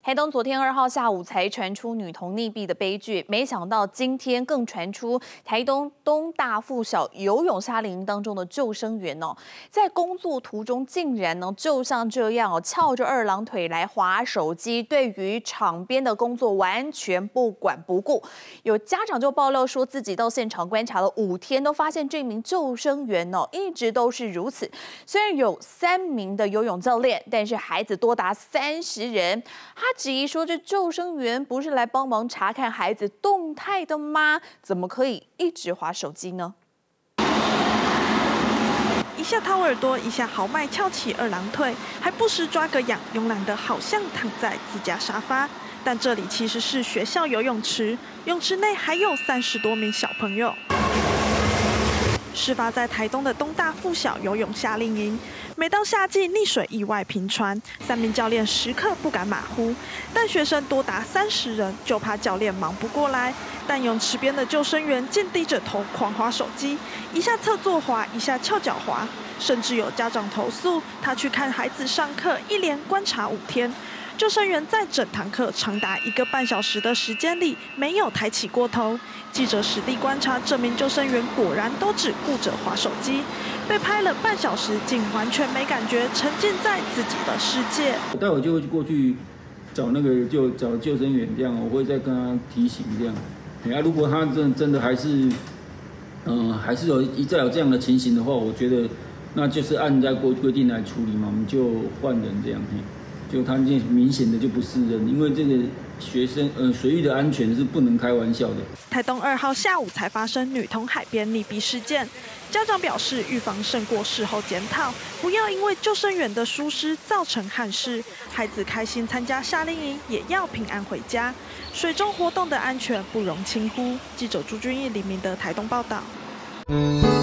台东昨天2号下午才传出女童溺毙的悲剧，没想到今天更传出台东东大附小游泳夏令营当中的救生员在工作途中竟然就像这样翘着二郎腿来滑手机，对于场边的工作完全不管不顾。有家长就爆料说自己到现场观察了5天，都发现这名救生员一直都是如此。虽然有3名的游泳教练，但是孩子多达30人。他质疑说，这救生员不是来帮忙查看孩子动态的吗？怎么可以一直滑手机呢？ 一下掏耳朵，一下豪迈翘起二郎腿，还不时抓个痒，慵懒的好像躺在自家沙发。但这里其实是学校游泳池，泳池内还有30多名小朋友。事发在台东的东大附小游泳夏令营，每到夏季溺水意外频传，3名教练时刻不敢马虎，但学生多达30人，就怕教练忙不过来。但泳池边的救生员竟低着头狂滑手机，一下侧坐滑，一下翘脚滑，甚至有家长投诉他去看孩子上课，一连观察5天。救生员在整堂课长达1个半小时的时间里没有抬起过头。记者实地观察，这名救生员果然都只顾着滑手机，被拍了半小时，竟完全没感觉，沉浸在自己的世界。 待会就会过去找找救生员，这样我会再跟他提醒这样。如果他真的还是还是再有这样的情形的话，我觉得那就是按照规定来处理嘛，我们就换人这样。就他明显的就不是人，因为这个学生水域的安全是不能开玩笑的。 台东2号下午才发生女童海边溺毙事件，家长表示预防胜过事后检讨，不要因为救生员的疏失造成憾事。孩子开心参加夏令营，也要平安回家。水中活动的安全不容轻忽。记者朱君毅、李明德台东报道。